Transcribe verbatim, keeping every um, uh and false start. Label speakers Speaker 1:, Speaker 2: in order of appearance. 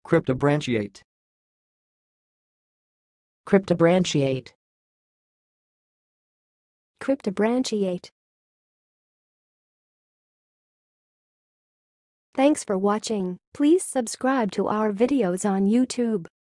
Speaker 1: Cryptobranchiate.
Speaker 2: Cryptobranchiate.
Speaker 3: Cryptobranchiate. Thanks for watching. Please subscribe to our videos on YouTube.